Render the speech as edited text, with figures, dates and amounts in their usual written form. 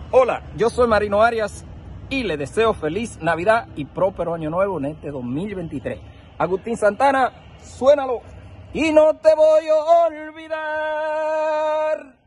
Hola, yo soy Marino Arias y le deseo feliz Navidad y próspero año nuevo en este 2023. Agustín Santana, suénalo y no te voy a olvidar.